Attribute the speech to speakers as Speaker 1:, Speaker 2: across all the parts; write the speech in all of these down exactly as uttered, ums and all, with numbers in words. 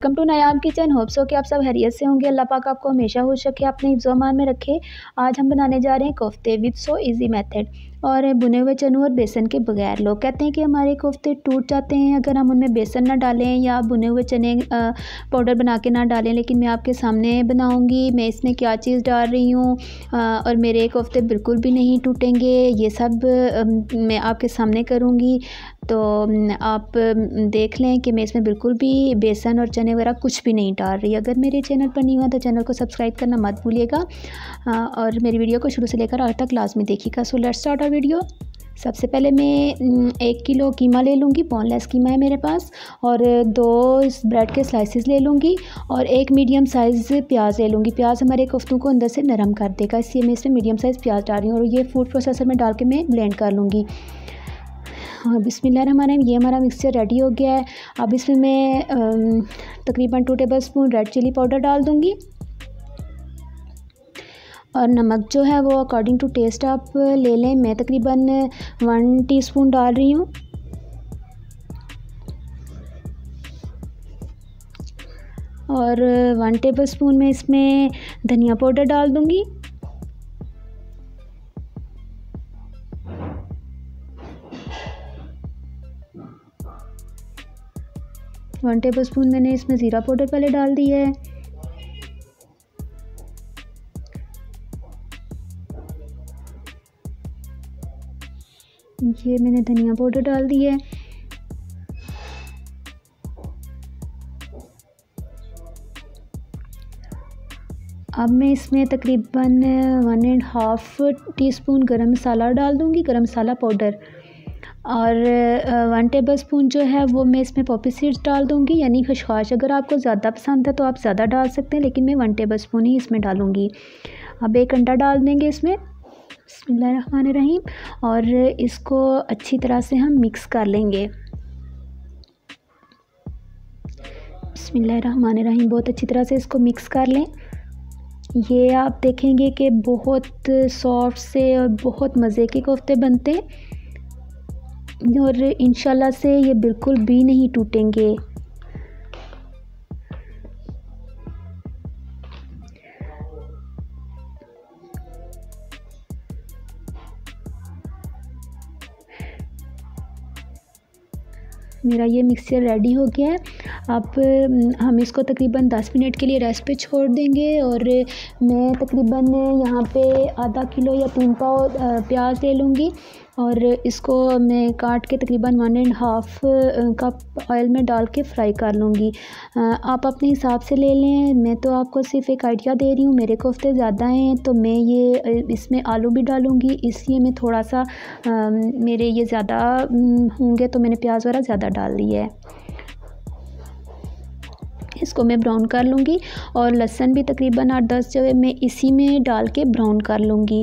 Speaker 1: Welcome to Nayam kitchen. Hope so कि आप सब हैरियत से होंगे। अल्लाह पाक आपको हमेशा खुश रखे, अपने हिफ्ज़ अमान में रखे। आज हम बनाने जा रहे हैं कोफ्ते विद सो इजी मेथड और बुने हुए चनों और बेसन के बगैर। लोग कहते हैं कि हमारे कोफ्ते टूट जाते हैं अगर हम उनमें बेसन ना डालें या बुने हुए चने पाउडर बना के ना डालें, लेकिन मैं आपके सामने बनाऊंगी मैं इसमें क्या चीज़ डाल रही हूँ और मेरे कोफ्ते बिल्कुल भी नहीं टूटेंगे। ये सब मैं आपके सामने करूँगी, तो आप देख लें कि मैं इसमें बिल्कुल भी बेसन और चने वगैरह कुछ भी नहीं डाल रही। अगर मेरे चैनल पर नहीं हुआ तो चैनल को सब्सक्राइब करना मत भूलिएगा और मेरी वीडियो को शुरू से लेकर आखिर तक लाजमी देखिएगा। So let's start our video. सबसे पहले मैं एक किलो कीमा ले लूँगी, बोनलेस कीमा है मेरे पास, और दो इस ब्रेड के स्लाइसेस ले लूँगी और एक मीडियम साइज़ प्याज ले लूँगी। प्याज हमारे कोफ्तों को अंदर से नरम कर देगा, इसलिए मैं इसमें मीडियम साइज़ प्याज डाल रही हूँ और ये फूड प्रोसेसर में डाल के मैं ब्लेंड कर लूँगी। हाँ, बिस्मिल्लाहिर्रहमानिर्रहीम। ये हमारा मिक्सचर रेडी हो गया है। अब इसमें मैं तकरीबन two tablespoon red chili powder डाल दूँगी और नमक जो है वो अकॉर्डिंग टू टेस्ट आप ले लें। मैं तकरीबन वन टीस्पून डाल रही हूँ और वन टेबल स्पून में इसमें धनिया पाउडर डाल दूँगी। वन टेबल स्पून मैंने इसमें ज़ीरा पाउडर पहले डाल दिया है। ये मैंने धनिया पाउडर डाल दिया है। अब मैं इसमें तकरीबन one and half teaspoon garam masala डाल दूँगी, गरम मसाला पाउडर, और वन टेबल स्पून जो है वो मैं इसमें पॉपी सीड्स डाल दूँगी, यानी खशखाश। अगर आपको ज़्यादा पसंद है तो आप ज़्यादा डाल सकते हैं, लेकिन मैं वन टेबल स्पून ही इसमें डालूँगी। अब एक अंडा डाल देंगे इसमें, बिस्मिल्लाहिर्रहमानिर्रहीम, और इसको अच्छी तरह से हम मिक्स कर लेंगे। बिस्मिल्लाहिर्रहमानिर्रहीम, बहुत अच्छी तरह से इसको मिक्स कर लें। ये आप देखेंगे कि बहुत सॉफ्ट से और बहुत मज़े के कोफ्ते बनते हैं और इंशाल्लाह से ये बिल्कुल भी नहीं टूटेंगे। मेरा ये मिक्सचर रेडी हो गया है। अब हम इसको तकरीबन दस मिनट के लिए रेस्ट पे छोड़ देंगे और मैं तकरीबन यहाँ पे आधा किलो या तीन पाव प्याज ले लूँगी और इसको मैं काट के तकरीबन one and half cup oil में डाल के फ्राई कर लूँगी। आप अपने हिसाब से ले लें, मैं तो आपको सिर्फ एक आइडिया दे रही हूँ। मेरे कोफ्ते ज़्यादा हैं तो मैं ये इसमें आलू भी डालूँगी, इसलिए मैं थोड़ा सा आ, मेरे ये ज़्यादा होंगे तो मैंने प्याज वगैरह ज़्यादा डाल दिया है। इसको मैं ब्राउन कर लूँगी और लहसुन भी तकरीबन आठ दस जो है मैं इसी में डाल के ब्राउन कर लूँगी।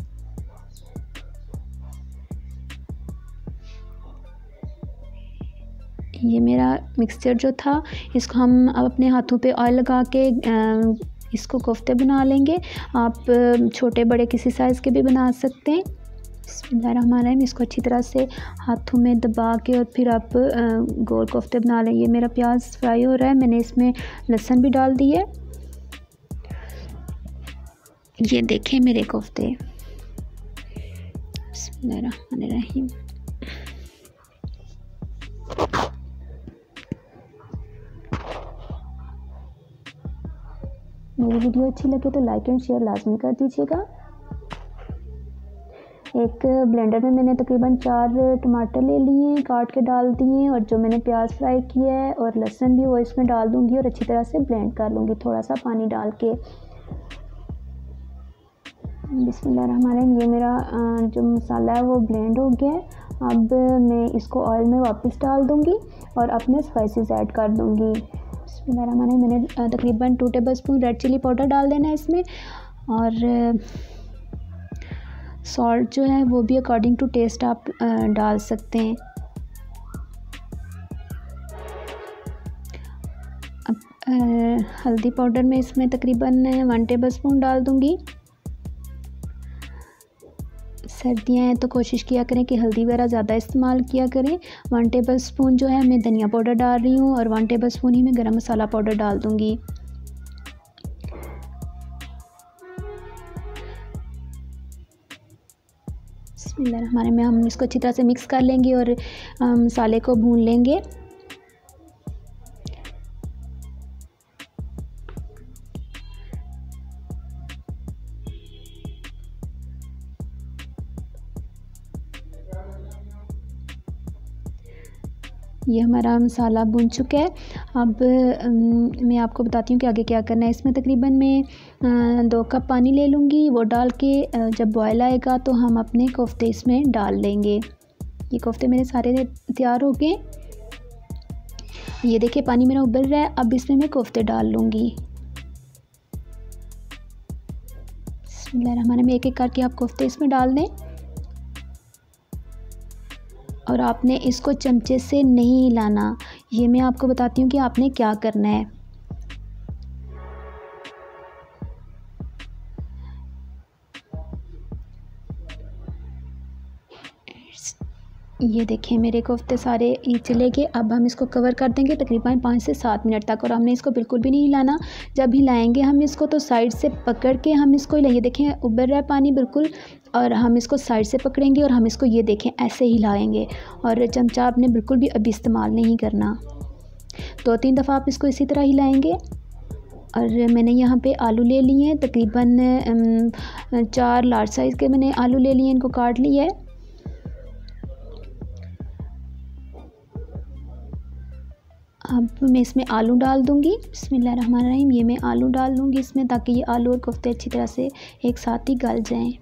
Speaker 1: ये मेरा मिक्सचर जो था इसको हम अब अपने हाथों पे ऑयल लगा के इसको कोफ्ते बना लेंगे। आप छोटे बड़े किसी साइज़ के भी बना सकते हैं। बिस्मिल्लाहिर्रहमानिर्रहीम, इसको अच्छी तरह से हाथों में दबा के और फिर आप गोल कोफ्ते बना लें। ये मेरा प्याज फ्राई हो रहा है, मैंने इसमें लहसुन भी डाल दिए। ये देखें मेरे कोफ्ते। बिस्मिल्लाहिर्रहमानिर्रहीम। मेरी वीडियो अच्छी लगे तो लाइक एंड शेयर लाजमी कर दीजिएगा। एक ब्लेंडर में मैंने तकरीबन चार टमाटर ले लिए हैं, काट के डाल दिए, और जो मैंने प्याज फ्राई किया है और लहसुन भी वो इसमें डाल दूंगी और अच्छी तरह से ब्लेंड कर लूँगी थोड़ा सा पानी डाल के। बिस्मिल्लाहिर्रहमानिर्रहीम, ये मेरा जो मसाला है वो ब्लेंड हो गया है। अब मैं इसको ऑयल में वापस डाल दूँगी और अपने स्पाइसेस ऐड कर दूँगी। बिस्मिल्लाहिर्रहमानिर्रहीम, मैंने तकरीबन two tablespoon red chili powder डाल देना है इसमें, और सॉल्ट जो है वो भी अकॉर्डिंग टू टेस्ट आप डाल सकते हैं। अब हल्दी पाउडर में इसमें तकरीबन वन टेबल स्पून डाल दूँगी। सर्दियाँ हैं तो कोशिश किया करें कि हल्दी वगैरह ज़्यादा इस्तेमाल किया करें। वन टेबल स्पून जो है मैं धनिया पाउडर डाल रही हूँ और वन टेबल स्पून ही मैं गरम मसाला पाउडर डाल दूँगी। बिस्मिल्लाहिर्रहमानिर्रहीम में हम इसको अच्छी तरह से मिक्स कर लेंगे और मसाले को भून लेंगे। ये हमारा मसाला भुन चुका है। अब मैं आपको बताती हूँ कि आगे क्या करना है। इसमें तकरीबन मैं दो कप पानी ले लूँगी, वो डाल के जब बॉयल आएगा तो हम अपने कोफ्ते इसमें डाल देंगे। ये कोफ्ते मेरे सारे तैयार हो गए। ये देखिए पानी मेरा उबल रहा है। अब इसमें मैं कोफ्ते डाल लूँगी। बिस्मिल्लाहिर्रहमानिर्रहीम में एक एक करके आप कोफ्ते इसमें डाल दें और आपने इसको चमचे से नहीं हिलाना। ये मैं आपको बताती हूँ कि आपने क्या करना है। ये देखें मेरे कोफ्ते सारे ये चले गए। अब हम इसको कवर कर देंगे तकरीबन पाँच से सात मिनट तक और हमने इसको बिल्कुल भी नहीं हिलाना। जब हिलाएंगे हम इसको तो साइड से पकड़ के हम इसको हिलाइए। देखें उबल रहा है पानी बिल्कुल और हम इसको साइड से पकड़ेंगे और हम इसको ये देखें ऐसे हिलाएंगे और चमचा आपने बिल्कुल भी अभी इस्तेमाल नहीं करना। दो तीन दफ़ा आप इसको इसी तरह हिलाएंगे। और मैंने यहाँ पे आलू ले लिए हैं, तकरीबन चार लार्ज साइज़ के मैंने आलू ले लिए, इनको काट लिया है। अब मैं इसमें आलू डाल दूँगी। बिस्मिल्लाहिर्रहमानिर्रहीम ये मैं आलू डाल दूँगी इसमें ताकि ये आलू और कोफ्ते अच्छी तरह से एक साथ ही गल जाएं।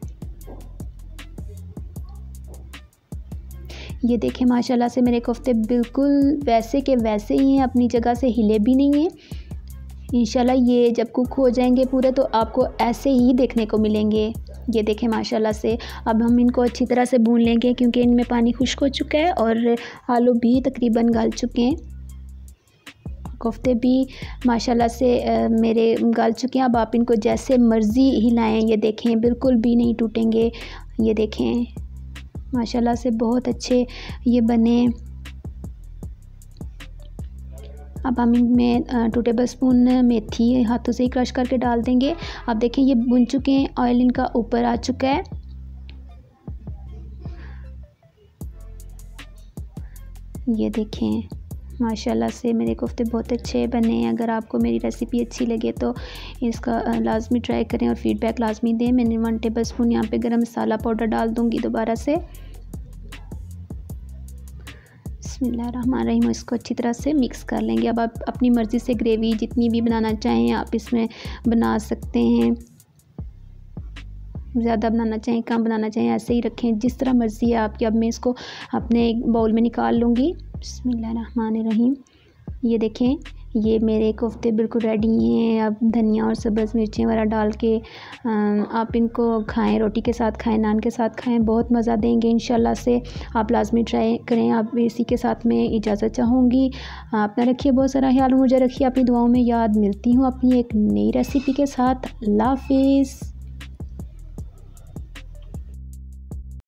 Speaker 1: ये देखें माशाल्लाह से मेरे कोफ्ते बिल्कुल वैसे के वैसे ही हैं, अपनी जगह से हिले भी नहीं हैं। इंशाल्लाह ये जब कुक हो जाएंगे पूरे तो आपको ऐसे ही देखने को मिलेंगे। ये देखें माशाल्लाह से। अब हम इनको अच्छी तरह से भून लेंगे क्योंकि इनमें पानी खुश्क हो चुका है और आलू भी तकरीबन गल चुके हैं। कोफ्ते भी माशाल्लाह से आ, मेरे गल चुके हैं। अब आप इनको जैसे मर्ज़ी हिलाएं। ये देखें बिल्कुल भी नहीं टूटेंगे। ये देखें माशाल्लाह से बहुत अच्छे ये बने। अब हम इनमें टू टेबल स्पून मेथी हाथों से ही क्रश करके डाल देंगे। अब देखें ये भुन चुके हैं, ऑयल इनका ऊपर आ चुका है। ये देखें माशाल्लाह से मेरे कोफ्ते बहुत अच्छे बने हैं। अगर आपको मेरी रेसिपी अच्छी लगे तो इसका लाजमी ट्राई करें और फीडबैक लाजमी दें। मैंने वन टेबल स्पून यहाँ पे गरम मसाला पाउडर डाल दूँगी दोबारा से। बिस्मिल्लाहिर्रहमानिर्रहीम इसको अच्छी तरह से मिक्स कर लेंगे। अब आप अपनी मर्ज़ी से ग्रेवी जितनी भी बनाना चाहें आप इसमें बना सकते हैं। ज़्यादा बनाना चाहें कम बनाना चाहें ऐसे ही रखें, जिस तरह मर्ज़ी है आपकी। अब मैं इसको अपने एक बाउल में निकाल लूँगी। बिस्मिल्लाहिर्रहमानिर्रहीम ये देखें ये मेरे कोफ्ते बिल्कुल रेडी हैं। अब धनिया और सब्ज़ मिर्चें वगैरह डाल के आप इनको खाएं, रोटी के साथ खाएं, नान के साथ खाएं, बहुत मज़ा देंगे इंशाल्लाह से। आप लाजमी ट्राई करें। आप इसी के साथ मैं इजाज़त चाहूँगी। अपना रखिए बहुत सारा ख्याल, मुझे रखिए अपनी दुआओं में याद। मिलती हूँ अपनी एक नई रेसिपी के साथ। अल्लाह हाफ़िज़।